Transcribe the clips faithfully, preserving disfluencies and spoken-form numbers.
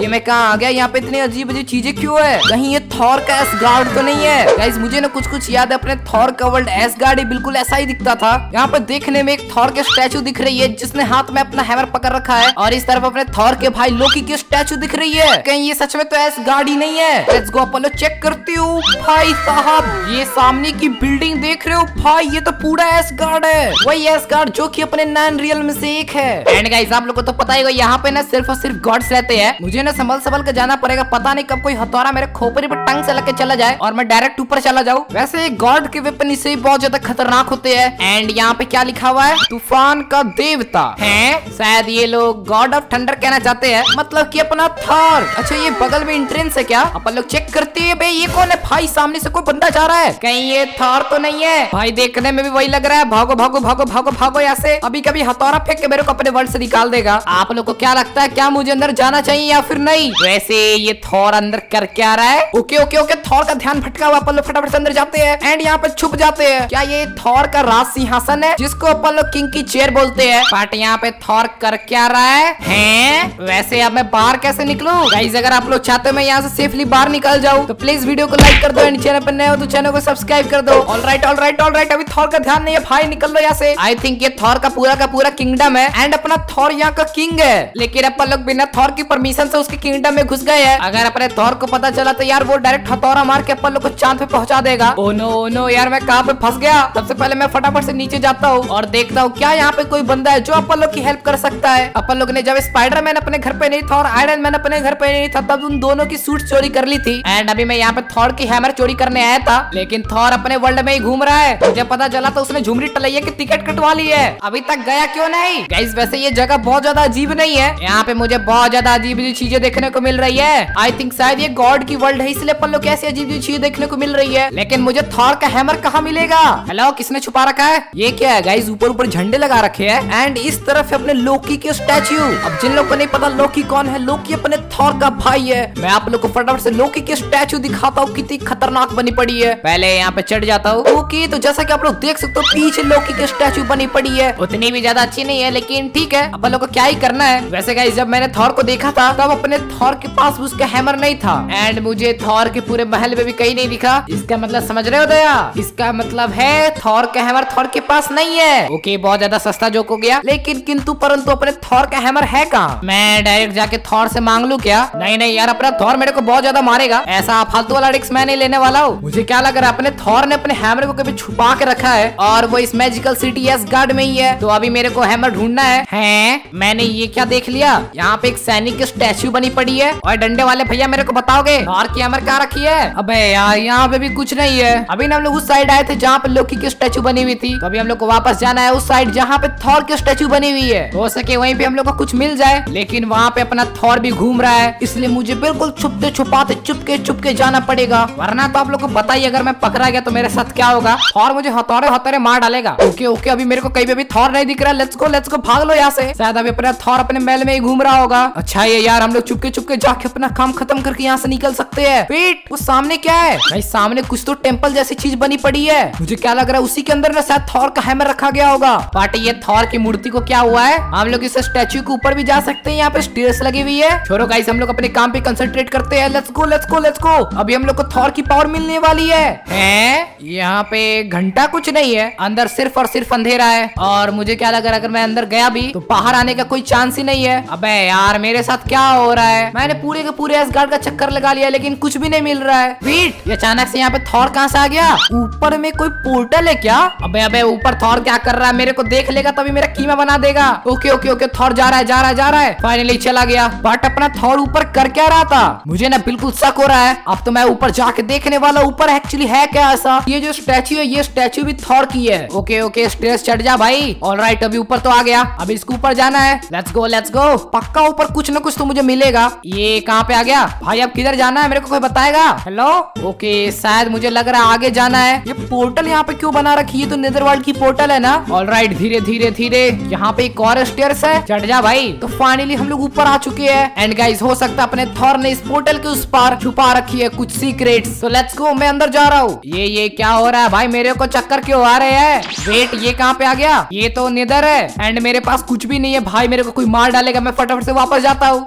ये मैं कहाँ आ गया? यहाँ पे इतनी अजीब अजीब चीजें क्यों है? कहीं ये थॉर का एसगार्ड तो नहीं है? गाइस मुझे ना कुछ कुछ याद है, अपने थॉर का वर्ल्ड एसगार्ड ही बिल्कुल ऐसा ही दिखता था। यहाँ पे देखने में एक थॉर के स्टैचू दिख रही है जिसने हाथ में अपना हैमर पकड़ रखा है, और इस तरफ अपने थॉर के भाई लोकी की स्टैचू दिख रही है। कहीं ये सच में तो एसगार्ड ही नहीं है? लेट्स गो अपन लोग चेक करती हूँ। भाई साहब ये सामने की बिल्डिंग देख रहे हो भाई, ये तो पूरा एसगार्ड है, वही एसगार्ड जो कि अपने नॉन रियल में से एक है। एंड गाइस आप लोगों को तो पता ही होगा यहाँ पे ना सिर्फ और सिर्फ गॉड्स रहते हैं। मुझे ना संभल संभल के जाना पड़ेगा, पता नहीं कब कोई हथौड़ा मेरे खोपड़ी पे टंग से लग के चला जाए और मैं डायरेक्ट ऊपर चला जाऊँ। वैसे गॉड के वेपन इससे ही बहुत ज्यादा खतरनाक होते हैं। एंड यहाँ पे क्या लिखा हुआ है? तूफान का देवता है, शायद ये लोग गॉड ऑफ थंडर कहना चाहते हैं, मतलब कि अपना थॉर। अच्छा ये बगल में एंट्रेंस है क्या? अपन लोग चेक करते हैं। भाई ये कौन है? भाई सामने से कोई बंदा जा रहा है, कहीं ये थॉर तो नहीं है? भाई देखने में भी वही लग रहा है। भागो भागो भागो भागो भागो यहाँ से, अभी कभी हथौड़ा फेंक के मेरे को अपने वर्ल्ड से निकाल देगा। आप लोग को क्या लगता है, क्या मुझे अंदर जाना चाहिए या फिर नहीं? वैसे ये थॉर अंदर कर क्या रहा है? ओके ओके ओके थॉर का ध्यान भटका हुआ, अपन लोग फटाफट से अंदर जाते हैं एंड यहाँ पे छुप जाते हैं। क्या ये थॉर का राज सिंहासन है जिसको अपन लोग किंग की चेयर बोलते हैं? बट यहाँ पे थॉर कर क्या रहा है? हैं? वैसे अब मैं बाहर कैसे निकलूं? गाइस अगर आप लोग चाहते हो मैं यहाँ से सेफली बाहर निकल जाऊँ तो प्लीज वीडियो को लाइक कर दो एंड चैनल पर नए हो तो चैनल को सब्सक्राइब कर दो। ऑलराइट ऑलराइट ऑलराइट अभी थॉर का ध्यान नहीं है भाई, निकल लो यहाँ से। आई थिंक ये थॉर का पूरा का पूरा किंगडम है एंड अपना थॉर यहाँ का किंग है, लेकिन अपन लोग बिना थॉर की परमिशन से उसके किंगडम में घुस गए हैं। अगर अपने थॉर को पता चला तो यार वो डायरेक्ट हथौड़ा मार के अपन लोग को चांद पे पहुंचा देगा। ओ नो ओ नो यार मैं कहाँ पे फंस गया। सबसे पहले मैं फटाफट से नीचे जाता हूँ और देखता हूँ क्या यहाँ पे कोई बंदा है जो अपन लोग की हेल्प कर सकता है। अपन लोग ने जब स्पाइडरमैन अपने घर पे नहीं था और आयरन मैन अपने घर पे नहीं था तब उन दोनों की सूट चोरी कर ली थी एंड अभी मैं यहाँ पे थॉर की हैमर चोरी करने आया था, लेकिन थॉर अपने वर्ल्ड में ही घूम रहा है। मुझे पता चला तो उसने झुमरी टलैया की टिकट कटवा ली है, अभी तक गया क्यों नहीं? गाइस वैसे ये जगह बहुत ज्यादा अजीब नहीं है, यहाँ पे मुझे बहुत ज्यादा अजीब अजीब चीजें देखने को मिल रही है। आई थिंक शायद ये गॉड की वर्ल्ड है इसलिए अपन लोग कैसी अजीब अजीब चीजें देखने को मिल रही है, लेकिन मुझे थॉर का हैमर कहाँ मिलेगा? हेलो किसने छुपा रखा है? ये क्या है गाइस? ऊपर ऊपर झंडे लगा रखे हैं एंड इस तरफ है अपने लोकी के स्टैच्यू। अब जिन लोगों को नहीं पता लोकी कौन है, लोकी अपने थॉर का भाई है। मैं आप लोग को फटाफट से लोकी के स्टैच्यू दिखाता हूँ कितनी खतरनाक बनी पड़ी है। पहले यहाँ पे चढ़ जाता हूँ। ओके तो जैसा कि आप लोग देख सकते हो पीछे लोकी के स्टैच्यू बनी पड़ी है, उतनी भी ज्यादा अच्छी नहीं है लेकिन ठीक है अपन लोग को क्या ही करना है। वैसे गाइस जब मैंने थॉर को देखा था तब अपने थॉर के पास उसका हैमर नहीं था एंड मुझे थॉर के पूरे महल में भी कहीं नहीं दिखा। इसका मतलब समझ रहे हो दया? इसका मतलब है थॉर का हैमर थॉर के पास नहीं है। ओके बहुत ज्यादा सस्ता जोक हो गया, लेकिन किंतु परंतु अपने थॉर का हैमर है कहाँ? मैं डायरेक्ट जाके थॉर से मांग लूं क्या? नहीं नहीं यार अपना थॉर मेरे को बहुत ज्यादा मारेगा, ऐसा फालतू वाला रिस्क मैं नहीं लेने वाला हूँ। मुझे क्या लग रहा है अपने थॉर ने अपने हैमर को कभी छुपा के रखा है और वो इस मैजिकल सिटी एसगार्ड में ही है, तो अभी मेरे को हैमर ढूंढना है। हैं? मैंने ये क्या देख लिया? यहाँ पे एक सैनिक की स्टैच्यू बनी पड़ी है और डंडे वाले भैया मेरे को बताओगे थॉर की हैमर कहाँ रखी है? अबे यार यहाँ पे भी कुछ नहीं है। अभी ना हम लोग उस साइड आए थे जहाँ पे लोकी की स्टैच्यू बनी हुई थी, तो अभी हम लोग को वापस जाना है उस साइड जहाँ पे थॉर की स्टैच्यू बनी हुई है। हो सके वहीं पे हम लोग को कुछ मिल जाए, लेकिन वहाँ पे अपना थॉर भी घूम रहा है इसलिए मुझे बिल्कुल छुपते छुपाते चुपके चुपके जाना पड़ेगा, वरना तो आप लोग को बताइए अगर मैं पकड़ा गया तो मेरे साथ क्या होगा। थॉर मुझे हथौड़े हथौड़े मार डालेगा। ओके ओके अभी मेरे को कहीं पे भी थॉर नहीं दिख रहा। लेट्स गो लेट्स गो भाग लो यहाँ से, शायद अभी अपना थॉर अपने महल में ही घूम रहा होगा। अच्छा ये यार हम लोग चुपके चुपके जाके अपना काम खत्म करके यहाँ से निकल सकते हैं। वेट वो सामने क्या है? भाई सामने कुछ तो टेम्पल जैसी चीज बनी पड़ी है, मुझे क्या लग रहा है उसी के अंदर ना शायद थॉर का हैमर रखा गया होगा। बट ये थॉर की मूर्ति को क्या हुआ है? हम लोग इस स्टैच्यू के ऊपर भी जा सकते हैं, यहाँ पे स्टेयर्स लगी हुई है। छोड़ो गाइस हम लोग अपने काम पे कंसंट्रेट करते हैं। Let's go let's go let's go. अभी हम लोग को थॉर की पावर मिलने वाली है। हैं? यहाँ पे घंटा कुछ नहीं है, अंदर सिर्फ और सिर्फ अंधेरा है और मुझे क्या लग रहा है अगर मैं अंदर गया भी तो बाहर आने का कोई चांस ही नहीं है। अबे यार मेरे साथ क्या हो रहा है? मैंने पूरे के पूरे एसगार्ड का चक्कर लगा लिया लेकिन कुछ भी नहीं मिल रहा है। वेट ये अचानक से यहाँ पे थॉर कहाँ से आ गया? ऊपर में कोई पोर्टल है क्या? अबे अबे ऊपर थॉर क्या कर रहा है? मेरे को देख लेगा तभी मेरा कीमा बना देगा। ओके ओके ओके थॉर जा रहा है जा रहा है जा रहा है फाइनली चला गया। बट अपना थॉर ऊपर कर क्या रहा था? मुझे ना बिल्कुल शक हो रहा है। अब तो मैं ऊपर जाके देखने वाला ऊपर एक्चुअली है क्या ऐसा। ये जो स्टैच्यू है ये स्टैच्यू भी थॉर की है। ओके ओके स्टेयर्स चढ़ जा भाई। ऑलराइट अभी ऊपर तो आ गया, अभी इसको ऊपर जाना है। Let's go let's go. पक्का ऊपर कुछ ना कुछ तो मुझे मिलेगा। ये कहाँ पे आ गया भाई? अब किधर जाना है मेरे को कोई बताएगा? हेलो ओके शायद मुझे लग रहा है आगे जाना है। ये पोर्टल यहाँ पे क्यों बना रखी है? तो नेदरवर्ल्ड की पोर्टल है ना। ऑलराइट धीरे धीरे धीरे यहाँ पे एक और स्टेयर्स है, चढ़ जा भाई। तो फाइनली हम लोग ऊपर आ चुके हैं एंड गाइस हो सकता है अपने थॉर ने इस पोर्टल के उस पार छुपा रखी है कुछ सीक्रेट्स। तो लेट्स गो मैं अंदर जा रहा हूँ। ये ये क्या हो रहा है भाई? मेरे को चक्कर क्यों आ रहे हैं? वेट ये कहाँ पे आ गया? ये तो नेदर है एंड मेरे पास कुछ भी नहीं है भाई, मेरे को कोई मार डालेगा। मैं फटाफट से वापस जाता हूँ। ओके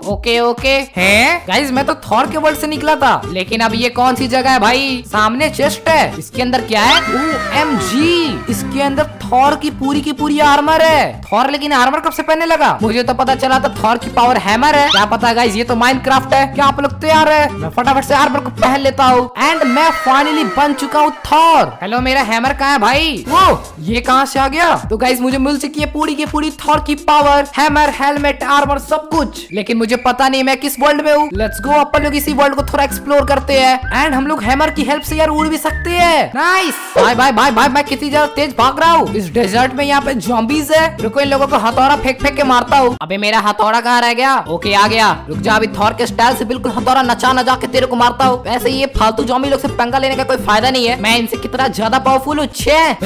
ओके हैं गाइस, मैं तो थॉर के वर्ल्ड से निकला था, लेकिन अब ये कौन सी जगह है भाई? सामने चेस्ट है, इसके अंदर क्या है? ओ एम जी, इसके अंदर थॉर की पूरी की पूरी आर्मर है। थॉर लेकिन आर्मर कब से पहनने लगा? मुझे तो पता चला था थॉर की पावर हैमर है। क्या पता गाइस, ये तो माइनक्राफ्ट है। क्या आप लोग तैयार है? मैं फटाफट से आर्मर को पहन लेता हूँ एंड मैं फाइनली बन चुका हूँ थॉर। हेलो, मेरा हैमर कहाँ है भाई? वो ये कहाँ से आ गया? तो गाइस मुझे मिल चुकी है पूरी की पूरी थॉर की पावर, हैमर, हेलमेट, आर्मर, सब कुछ। लेकिन मुझे पता नहीं मैं किस वर्ल्ड में हूँ। लेट्स गो, अपन लोग इसी वर्ल्ड को थोड़ा एक्सप्लोर करते हैं एंड हम लोग हैमर की हेल्प से यार उड़ भी सकते हैं। नाइस। भाई भाई भाई भाई मैं कितनी ज्यादा तेज भाग रहा हूँ। इस डेजर्ट में यहाँ पे ज़ॉम्बीज़ है। रुको, इन लोगों को हथौड़ा फेंक फेंक के मारता हूँ। अबे मेरा हथौड़ा कहाँ रह गया? ओके आ गया। रुक जा, अभी थॉर के स्टाइल से बिल्कुल हथौड़ा नचा नचा के तेरे को मारता हूँ। वैसे ये फालतू ज़ॉम्बी लोग से पंगा लेने का कोई फायदा नहीं है। मैं इनसे कितना ज्यादा पावरफुल हूँ।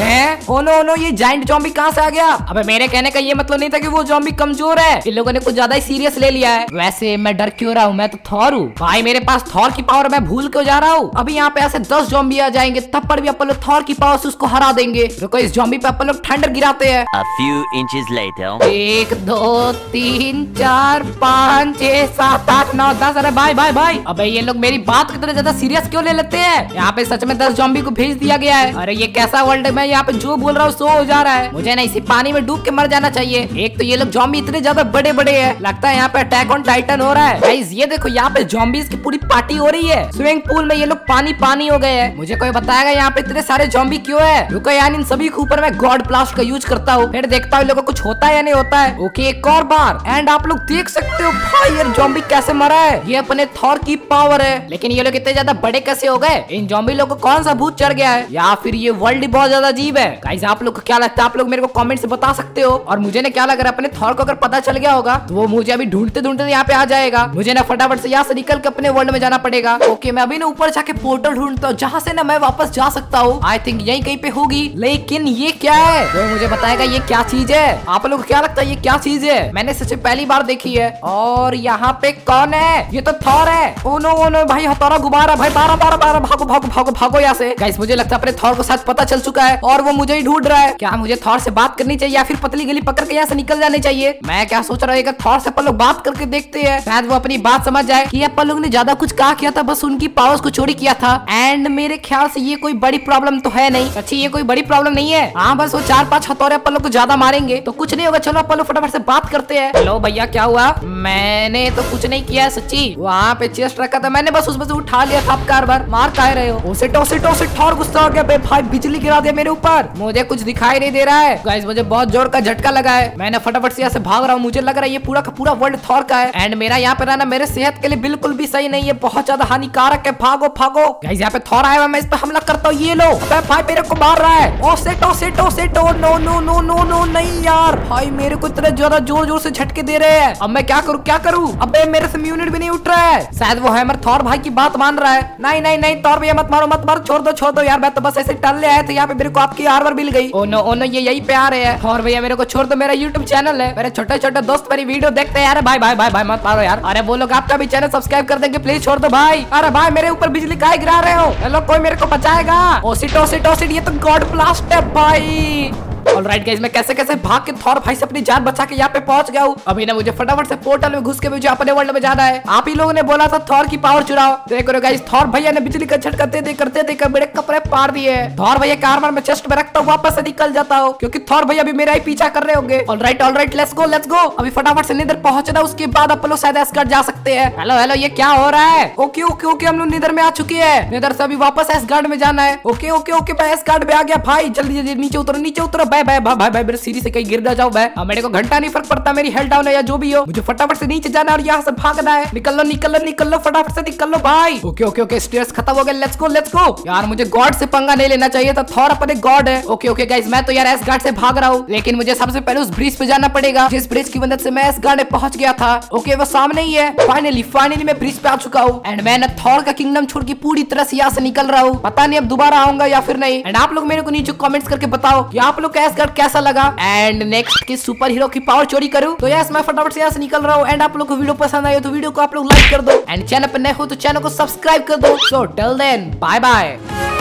छह ओनो ओनो, ये जाइंट ज़ॉम्बी कहाँ से आ गया? अबे मेरे कहने का ये मतलब नहीं था कि वो ज़ॉम्बी कमजोर है। इन लोगों ने कुछ ज्यादा ही सीरियस ले लिया है। वैसे मैं डर क्यों रहा हूँ? मैं तो थॉर हूँ भाई, मेरे पास थॉर की पावर मैं भूल क्यों जा रहा हूँ? अभी यहाँ पे ऐसे दस ज़ॉम्बी आ जाएंगे, तब पर भी अपन लोग थॉर की पावर से उसको हरा देंगे। रुको, इस ज़ॉम्बी पे अपन लोग थंडर गिराते हैं। A few inches later. एक दो तीन चार पाँच छह सात आठ नौ दस। अरे भाई भाई भाई, अबे ये लोग मेरी बात कितने ज्यादा सीरियस क्यों ले लेते हैं? यहाँ पे सच में दस ज़ॉम्बी को भेज दिया गया है। अरे ये कैसा वर्ल्ड है? मैं यहाँ पे जो बोल रहा हूँ सो हो जा रहा है। मुझे ना इसी पानी में डूब के मर जाना चाहिए। एक तो ये लोग ज़ॉम्बी इतने ज्यादा बड़े बड़े हैं, लगता है यहाँ पे अटैक ऑन टाइटन हो रहा है। गाइस ये देखो, यहाँ पे ज़ॉम्बीज़ की पूरी पार्टी हो रही है। स्विमिंग पूल में ये लोग पानी पानी हो गए हैं। मुझे कोई बताएगा यहाँ पे इतने सारे ज़ॉम्बी क्यों है? रुको यार, इन सभी के ऊपर मैं गॉड ब्लास्ट का यूज करता हूँ, फिर देखता हूँ लोगों को कुछ होता है या नहीं होता है। ओके, एक और बार। एंड आप लोग देख सकते हो भाई यार ज़ॉम्बी कैसे मरा है। ये अपने थॉर की पावर है। लेकिन ये लोग इतने ज्यादा बड़े कैसे हो गए? इन ज़ॉम्बी लोगों को कौन सा भूत चढ़ गया है, या फिर ये वर्ल्ड ही बहुत ज्यादा अजीब है? गाइस आप लोग को क्या लगता है? आप लोग मेरे को कमेंट से बता सकते हो। और मुझे ना क्या लग रहा है, अपने थॉर को अगर पता चल गया होगा तो वो मुझे अभी ढूंढते ढूंढते यहाँ पे आ जाएगा। मुझे ना फटाफट से यहाँ से निकल के अपने वर्ल्ड में जाना पड़ेगा। ओके, मैं अभी ना ऊपर जाके पोर्टल ढूंढता हूँ जहाँ से ना मैं वापस जा सकता हूँ। आई थिंक यही कहीं पे होगी। लेकिन ये क्या है? तो मुझे बताएगा ये क्या चीज है? आप लोग को क्या लगता है ये क्या चीज है? मैंने सच में पहली बार देखी है। और यहाँ पे कौन है? ये तो थॉर है। ओ नो ओ नो भाई, हथौड़ा गुब्बारा भाई, बारह बारह बारह, भागो भागो भागो भागो यहाँ से। गाइस मुझे लगता है अपने थॉर को सच पता चल चुका है और वो मुझे ही ढूंढ रहा है। क्या मुझे थॉर से बात करनी चाहिए या फिर पतली गली पकड़ के यहाँ से निकल जानी चाहिए? मैं क्या सोच रहा हूँ, थॉर से अपन लोग बात करके देखते हैं, शायद वो अपनी बात समझ जाए कि अपन लोग ने ज्यादा कुछ कहा किया था, बस उनकी पावर्स को चोरी किया था। एंड मेरे ख्याल से ये कोई बड़ी प्रॉब्लम तो है नहीं। अच्छी, ये कोई बड़ी प्रॉब्लम नहीं है। हाँ, बस वो चार पांच हथौड़े अपन लोग को ज्यादा मारेंगे तो कुछ नहीं होगा। चलो अपन लोग फटाफट से बात करते हैं। हेलो भैया, क्या हुआ? मैंने तो कुछ नहीं किया है सच्ची। वहाँ पे चेस्ट रखा था, मैंने बस उसमें से उठा लिया था। आप कार बार मार कह रहे हो? ओसे टोसे टोसे थॉर गुस्सा हो गया बे भाई, बिजली गिरा दिया मेरे ऊपर। मुझे कुछ दिखाई नहीं दे रहा है गाइस, मुझे बहुत जोर का झटका लगा है। मैंने फटाफट से यहाँ से भाग रहा हूँ। मुझे लग रहा है ये पूरा का पूरा वर्ल्ड थॉर का है एंड मेरा यहाँ पे रहना मेरे सेहत के लिए बिल्कुल भी सही नहीं है, बहुत ज्यादा हानिकारक है। भागो भागो गाइस, यहाँ पे थॉर आया हुआ, मैं इस पे हमला करता हूँ। ये लो भाई, मेरे को मार रहा है। ओ सेटो सेटो सेटो, no no no no no, नहीं यार भाई, मेरे को इतने ज्यादा जोर जोर से झटके दे रहे हैं। अब मैं क्या करूँ क्या करूँ? अबे मेरे से यूनिट भी नहीं उठ रहा है। शायद वो हैमर थॉर भाई की बात मान रहा है। नहीं नहीं नहीं, थॉर भैया मत मारो मत मारो, छोड़ दो छोड़ दो यार, मैं तो बस ऐसे टल ले आया था। यहाँ पे मेरे को आपकी आर्मर मिल गई। ओ नो ओ नो, ये यही पे आ रहे हैं। थॉर भैया मेरे को छोड़ दो, मेरा यूट्यूब चैनल है, मेरे छोटे छोटे दोस्त मेरी वीडियो देखते हैं यार। भाई भाई भाई भाई मत मारो यार। अरे वो लोग आपका भी चैनल सब्सक्राइब कर देंगे, प्लीज छोड़ दो भाई। अरे भाई मेरे ऊपर बिजली काहे गिरा रहे हो? हेलो, कोई मेरे को बचाएगा? ओसिट ओसिट ओसिट, ये तो गॉड ब्लास्ट है भाई। ऑलराइट गाइस, मैं कैसे कैसे भाग के थॉर भाई से अपनी जान बचा के यहाँ पे पहुंच गया हूँ। अभी ना मुझे फटाफट से पोर्टल में घुस के मुझे अपने वर्ल्ड में जाना है। आप ही लोगों ने बोला था थॉर की पावर चुराओ। देखो गाइस, थॉर भैया ने बिजली का झटका दे दे करते दे कर मेरे कपड़े पार दिए। थॉर भैया का आर्मर में चेस्ट में रखता हूँ, वापस से निकल जाता हूँ क्योंकि थॉर भैया भी मेरा ही पीछा कर रहे होंगे। Alright alright, let's go let's go. अभी फटाफट से नीदर पहुंचना, उसके बाद अपन लोग शायद एस्गार्ड जा सकते हैं। हेलो हेलो, ये क्या हो रहा है? ओके ओके ओके, हम लोग नीदर में आ चुके हैं। नीदर से अभी वापस एस्गार्ड में जाना है। ओके ओके ओके, मैं एस्गार्ड में आ गया भाई। जल्दी जल्दी नीचे उतरो नीचे उतरो। बाय बाय बाय बाय, मेरे सीढ़ी से कहीं गिर ना जाऊं मैं। मेरे को घंटा नहीं फर्क पड़ता, मेरी हेल्थ डाउन है या जो भी हो, मुझे फटाफट से नीचे जाना और यहाँ से भागना है। निकल लो निकल लो निकल लो, फटाफट से निकल लो भाई। ओके ओके ओके, स्टेयर्स खत्म हो गए, लेट्स गो लेट्स गो। यार मुझे गॉड से पंगा नहीं लेना चाहिए था, थॉर अपने गॉड है। ओके ओके गाइस, मैं तो यार एस्गार्ड से भाग रहा हूँ, लेकिन मुझे सबसे पहले उस ब्रिज पे जाना पड़ेगा जिस ब्रिज की मदद से मैं एस्गार्ड में पहुंच गया था। ओके वो सामने ही है। फाइनली फाइनली मैं ब्रिज पे आ चुका हूँ एंड मैं थॉर का किंगडम छोड़ के पूरी तरह से यहाँ से निकल रहा हूँ। पता नहीं अब दोबारा आऊंगा या फिर नहीं। एंड आप लोग मेरे को नीचे कमेंट्स करके बताओ कि आप लोग का एस्गार्ड कैसा लगा। एंड नेक्स्ट की सुपर हीरो की पावर चोरी करूं तो यस, मैं फटाफट से यहाँ से निकल रहा हूँ। एंड आप लोग को वीडियो पसंद आई हो तो वीडियो को आप लोग लाइक कर दो एंड चैनल पर नए हो तो चैनल को सब्सक्राइब कर दो। So till then, bye bye.